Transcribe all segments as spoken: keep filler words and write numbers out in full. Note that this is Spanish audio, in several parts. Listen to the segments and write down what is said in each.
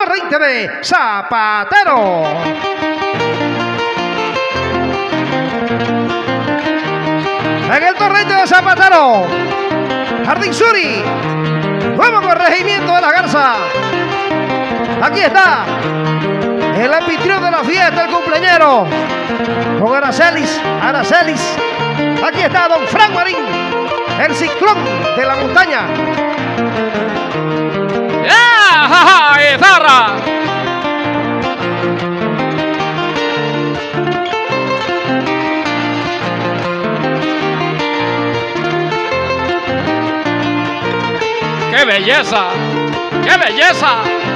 torrente de Zapatero. En el torrente de Zapatero, Jardín Suri, nuevo corregimiento de la Garza. Aquí está el anfitrión de la fiesta, el cumpleañero, con Aracelis, Aracelis. Aquí está don Frank Marín, el ciclón de la montaña. ¡Ya! ¡Ja, ja! ¡Guitarra! ¡Qué belleza! ¡Qué belleza!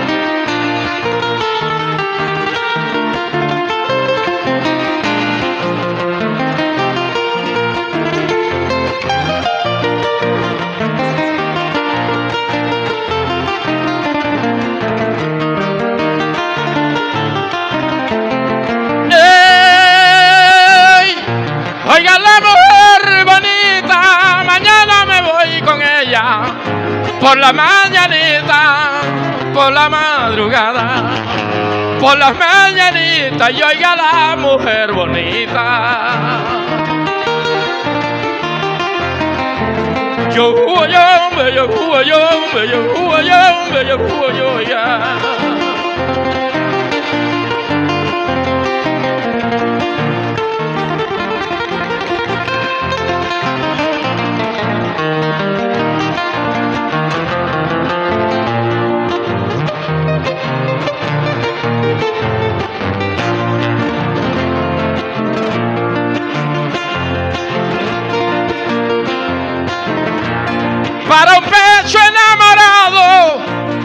Oiga la mujer bonita, mañana me voy con ella, por la mañanita, por la madrugada, por las mañanitas, y oiga la mujer bonita. Yo, yo, yo, yo, yo, yo, yo, yo, yo, yo, ya. Para un pecho enamorado,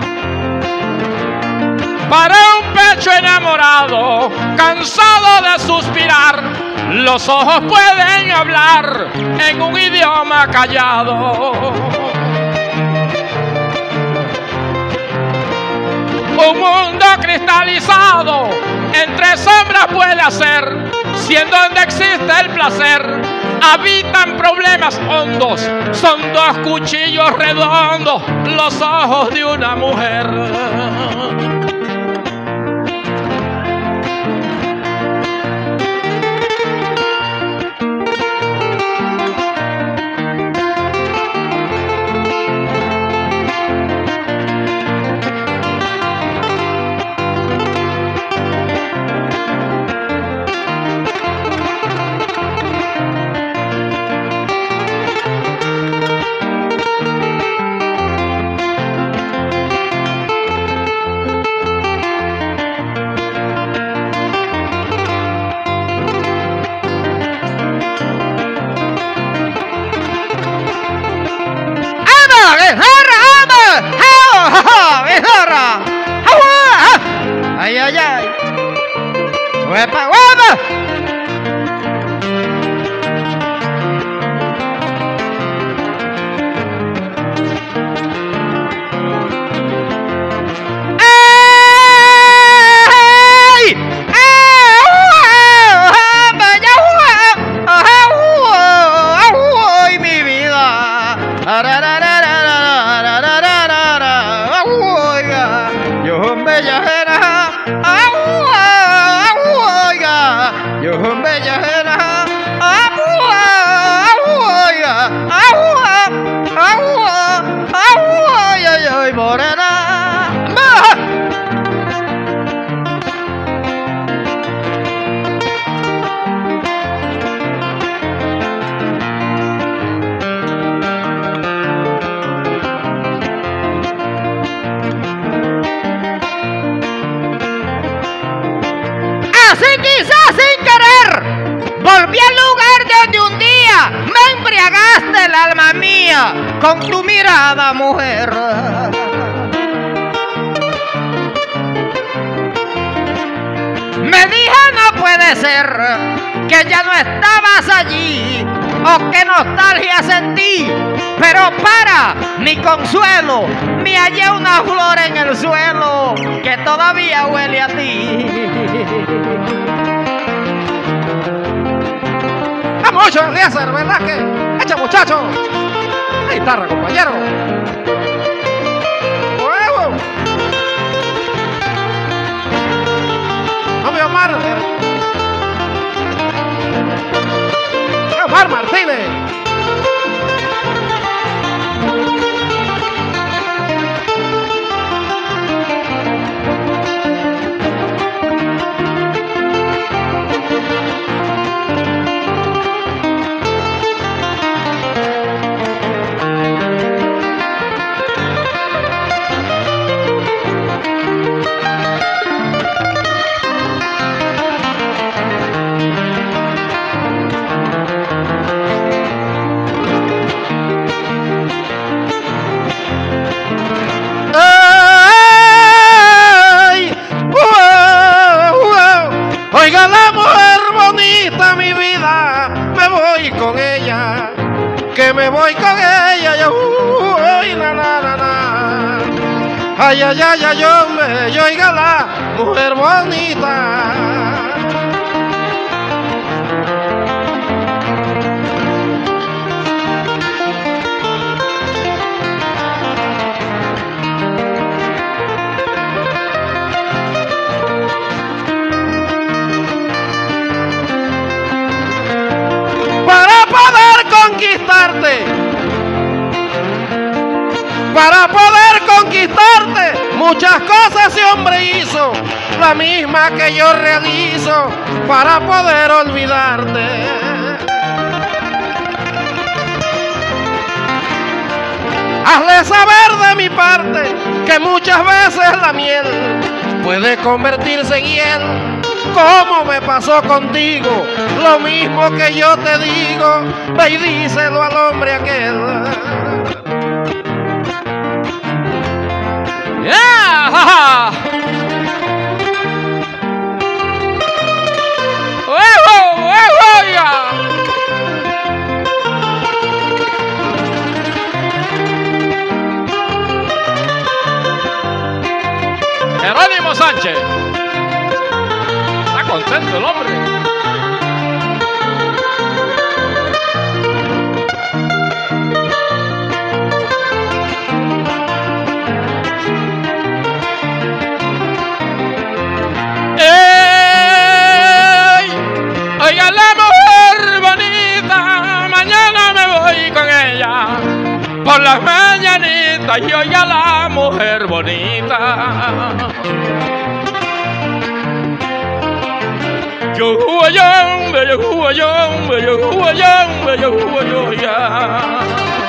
para un pecho enamorado, cansado de suspirar, los ojos pueden hablar en un idioma callado. Un mundo cristalizado, entre sombras puede hacer, si en donde existe el placer habitan problemas hondos, son dos cuchillos redondos, los ojos de una mujer. Ay, ay, ay. ¡Huepa, huepa! Así quizás sin querer volví al lugar de donde un día me embriagaste el alma mía con tu mirada, mujer. Me dije no puede ser que ya no estabas allí, o qué nostalgia sentí, pero para mi consuelo me hallé una flor en el suelo que todavía huele a ti. Mucho que hacer, ¿verdad? Que echa, muchacho. La guitarra, compañero. ¡Huevo! Omar. Omar Martínez. Oiga la mujer bonita, mi vida, me voy con ella, que me voy con ella, ya, uy, na, na, na, na. Ay, ay, ay, ay, hombre, yo oiga la mujer bonita. Conquistarte, para poder conquistarte, muchas cosas ese hombre hizo, la misma que yo realizo para poder olvidarte. Hazle saber de mi parte que muchas veces la miel puede convertirse en hiel, como me pasó contigo, lo mismo que yo te digo, ve y díselo al hombre aquel. Yeah. ¡Huevo, huevo, ya! Jerónimo Sánchez. Contento el hombre. ¡Ey! Oiga la mujer bonita, mañana me voy con ella por las mañanitas y oiga la mujer bonita. Yo guayón, bello guayón, bello guayón, bello guayón, ya.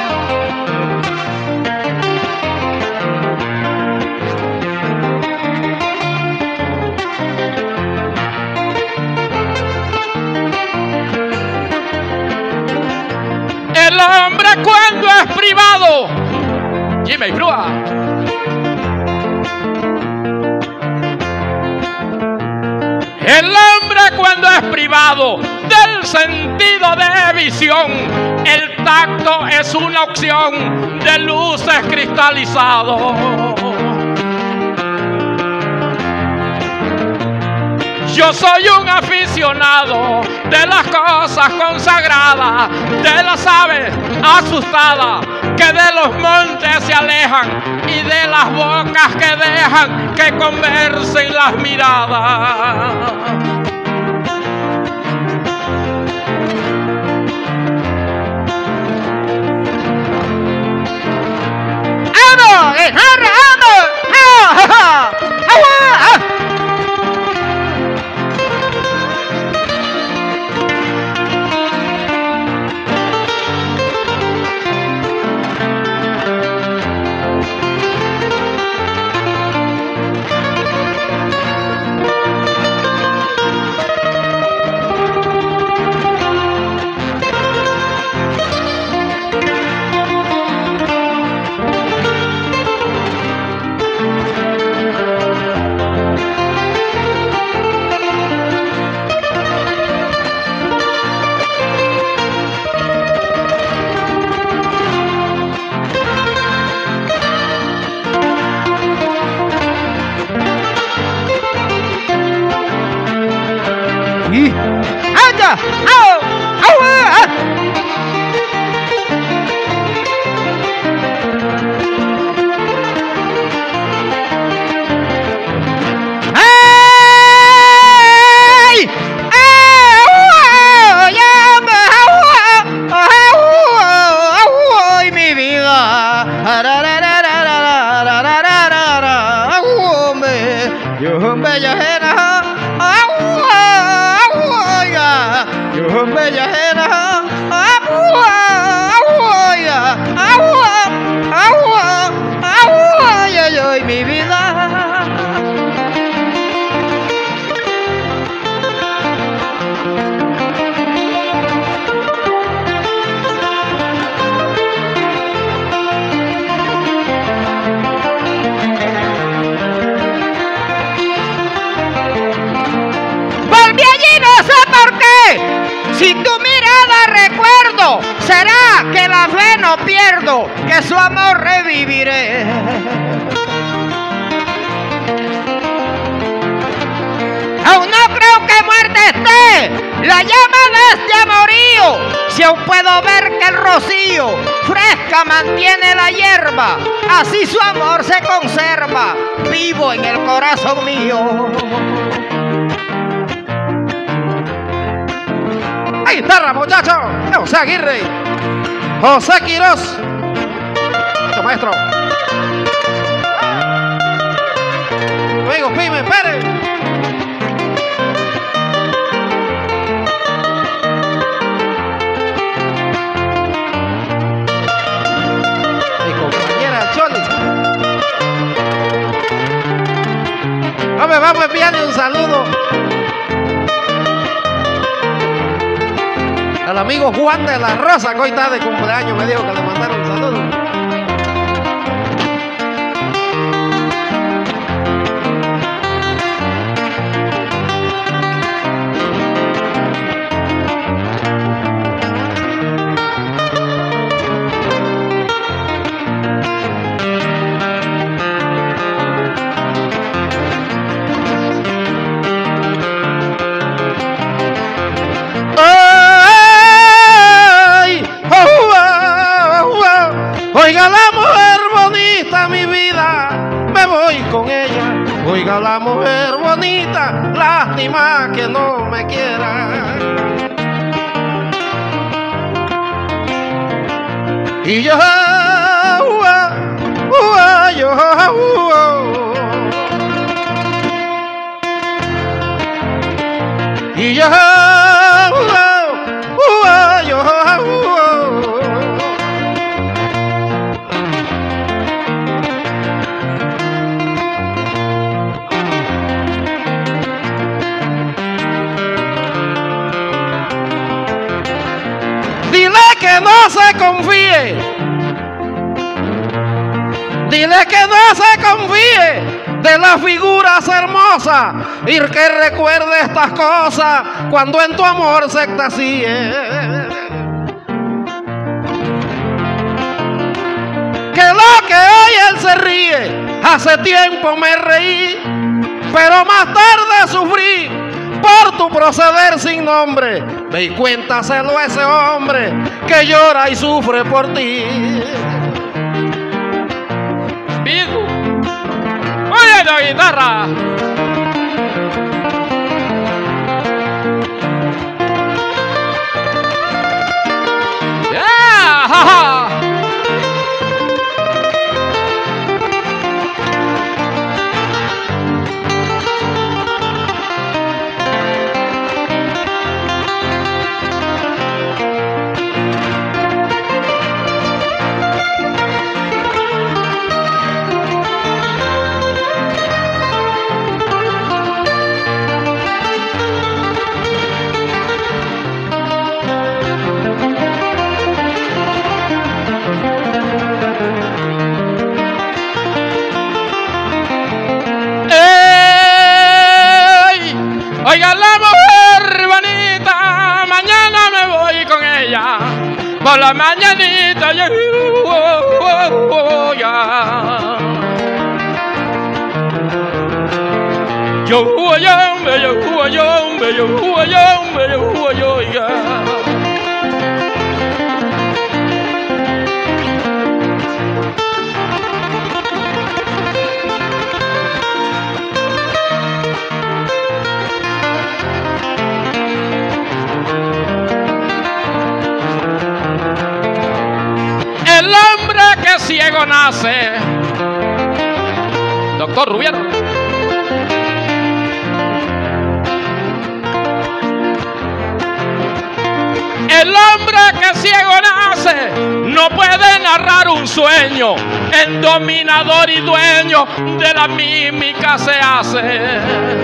El hombre cuando es privado, Jimmy Brua. El hombre cuando es privado del sentido de visión, el tacto es una opción de luces cristalizados. Yo soy un aficionado de las cosas consagradas, de las aves asustadas que de los montes se alejan y de las bocas que dejan que conversen las miradas. ¡Amo! ¡Amo! ¡Amo! yo un bella ajena, oiga, yo un bella ajena, oiga, ay, mi vida. Si tu mirada recuerdo, será que la fe no pierdo, que su amor reviviré. Aún no creo que muerta esté la llama de este amorío, si aún puedo ver que el rocío fresca mantiene la hierba, así su amor se conserva vivo en el corazón mío. Guitarra, muchachos. José Aguirre, José Quirós, este maestro. Luego Pime Pérez. Mi compañera Choli. Hombre, vamos a enviarle un saludo al amigo Juan de la Rosa, que hoy está de cumpleaños, me dijo que le mandaron un saludo. Oiga la mujer bonita, mi vida, me voy con ella. Oiga la mujer bonita, lástima que no me quiera. Y yo, uh, uh, yo, uh, y yo, uh, uh, yo, uh, dile que no se confíe, dile que no se confíe de las figuras hermosas y que recuerde estas cosas cuando en tu amor se extasíe. Que lo que hoy él se ríe, hace tiempo me reí, pero más tarde sufrí por tu proceder sin nombre. Ve y cuéntaselo a ese hombre que llora y sufre por ti. Vigo, oye la guitarra. Yeah, ja, ja. Oiga la mujer bonita, mañana me voy con ella. Por la mañanita yo, oh, oh, oh, ya. Yo, yo, yo, yo, yo, yo, yo, yo, ya. El hombre que ciego nace, doctor Rubiero, narrar un sueño, el dominador y dueño de la mímica se hace.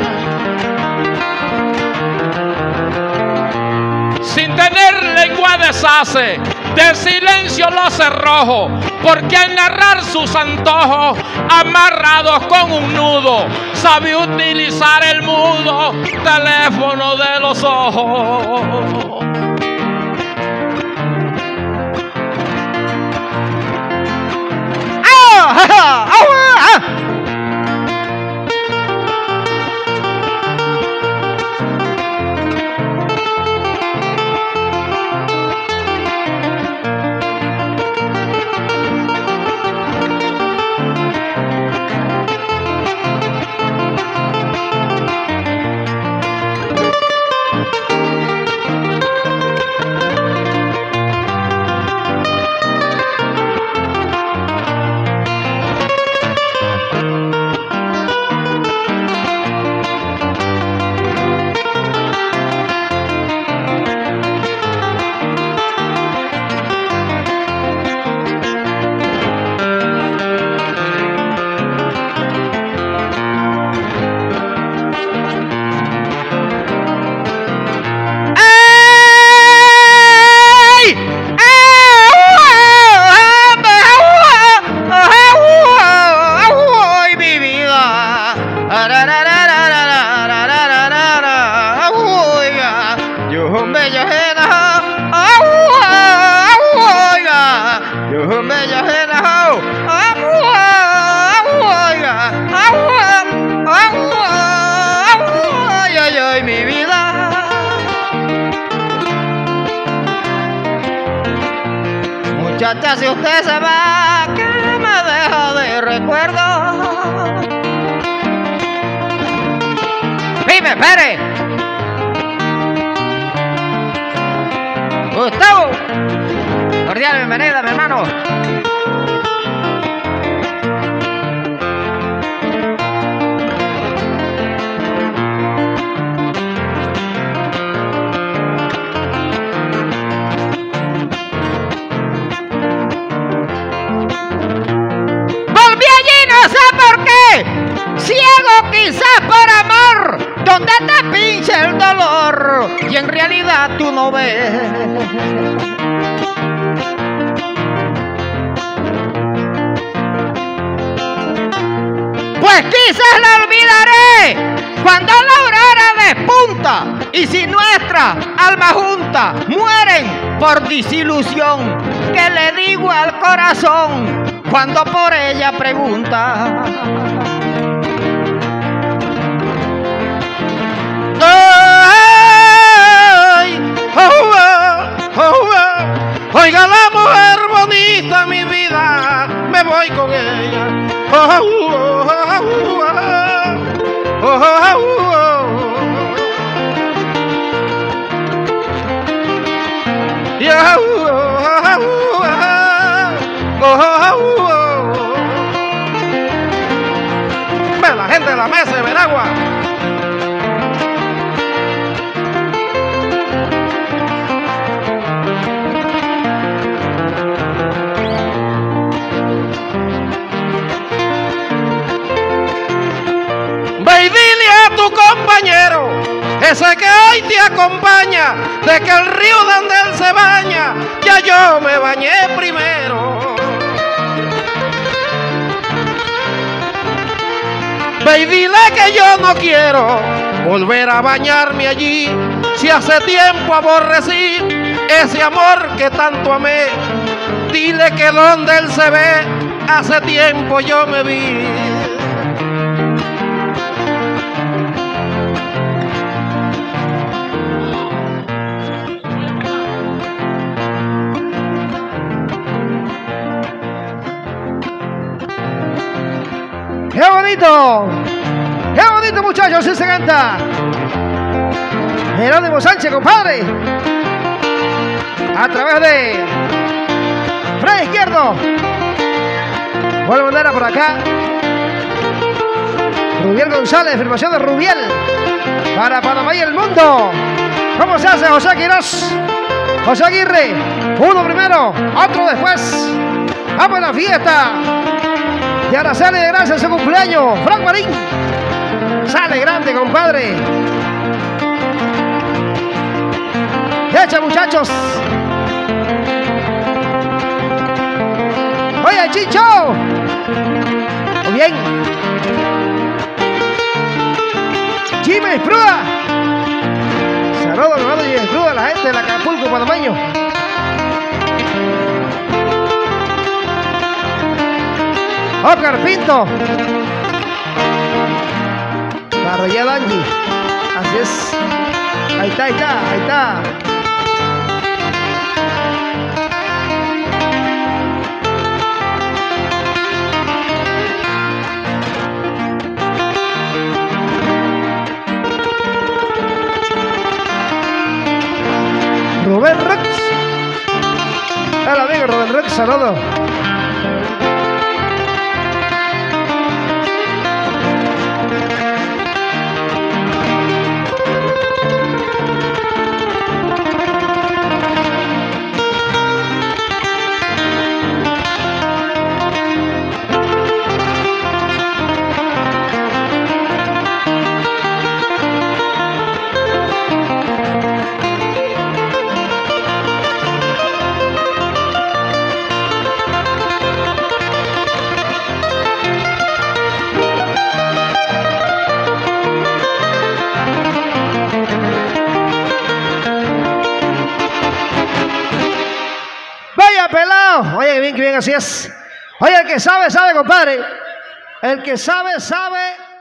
Sin tener lengua deshace, del silencio los cerrojos, porque al narrar sus antojos, amarrados con un nudo, sabe utilizar el mudo teléfono de los ojos. Muchacha, si usted se va, que me deja de recuerdo. ¡Dime, espere! Gustavo, cordial bienvenida, mi hermano. Ciego quizás por amor, donde te pinche el dolor y en realidad tú no ves. Pues quizás la olvidaré cuando la aurora despunta y si nuestra alma junta mueren por desilusión, que le digo al corazón cuando por ella pregunta. Ay, oh, oh, oh, oiga la mujer bonita, mi vida, me voy con ella. Oh, oh, oh, oh, oh, oh, oh. Yeah, oh, oh, oh, oh, oh. Ve la gente de la mesa de Veragua. Ve y dile a tu compañero, ese que hoy te acompaña, de que el río donde él se baña, ya yo me bañé primero. Ve y dile que yo no quiero volver a bañarme allí, si hace tiempo aborrecí ese amor que tanto amé. Dile que donde él se ve, hace tiempo yo me vi. ¡Qué bonito! ¡Qué bonito, muchachos! ¡Sí se canta! Jerónimo Sánchez, compadre. A través de Fred Izquierdo. Buena bandera por acá. Rubiel González, firmación de Rubiel. Para Panamá y el mundo. ¿Cómo se hace, José Quirós? José Aguirre. Uno primero, otro después. Vamos a la fiesta de Araceli de Gracia en su cumpleaños. Frank Marín. Sale grande, compadre. Echa, muchachos. Oye, Chicho. Muy bien. Jimmy Espruda. Saludos, hermano Jimmy Espruda, la gente del Acapulco panameño. Oscar Pinto. Barroya Danji. Así es. Ahí está, ahí está, ahí está. Rubén Rex. Hola amigo Rubén Rex, saludos. Pelado, oye, que bien, que bien, así es. Oye, el que sabe, sabe, compadre. El que sabe, sabe.